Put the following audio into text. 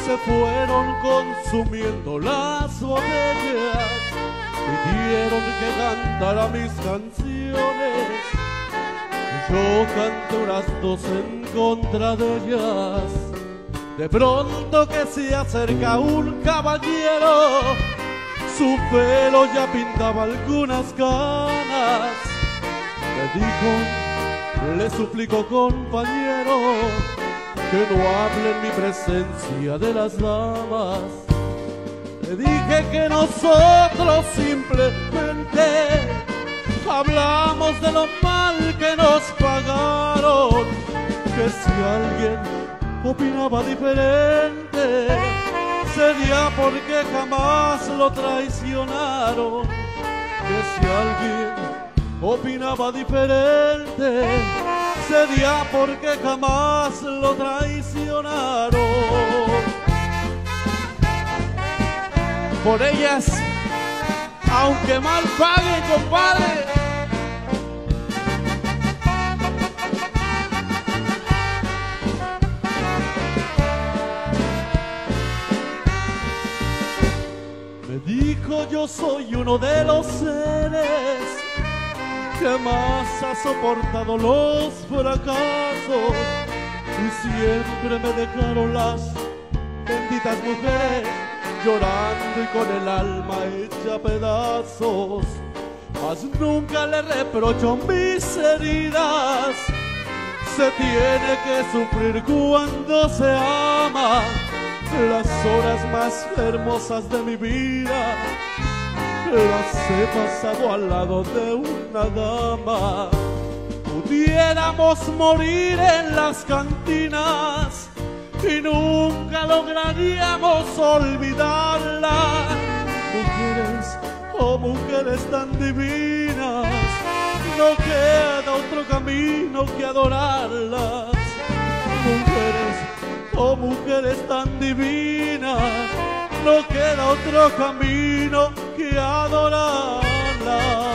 se fueron consumiendo las botellas, pidieron que cantara mis canciones. Yo canté unas dos en contra de ellas. De pronto que se acerca un caballero, su pelo ya pintaba algunas canas. Me dijo, le suplico compañero, que no hable en mi presencia de las damas. Le dije que nosotros simplemente hablamos de lo mal que nos pagaron, que si alguien opinaba diferente sería porque jamás lo traicionaron, que si alguien opinaba diferente sería porque jamás lo traicionaron. Por ellas, aunque mal paguen, compadre. Me dijo, yo soy uno de los seres que más ha soportado los fracasos, y siempre me dejaron las benditas mujeres llorando y con el alma hecha pedazos. Mas nunca le reprocho mis heridas, se tiene que sufrir cuando se ama. Las horas más hermosas de mi vida las he pasado al lado de una dama. Pudiéramos morir en las cantinas y nunca lograríamos olvidarla. Mujeres, oh mujeres tan divinas, no queda otro camino que adorarlas. Mujeres, oh mujeres tan divinas, no queda otro camino que adorarlas.